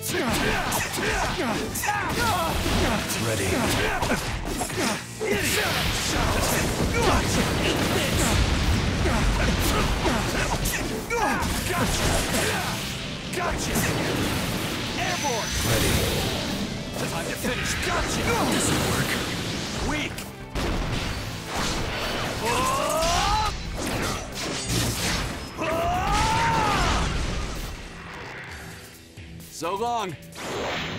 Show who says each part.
Speaker 1: Ready.
Speaker 2: Gotcha! Airborne!
Speaker 1: Ready.
Speaker 2: Time to finish. Gotcha!
Speaker 1: This'll work.
Speaker 2: Weak! So long!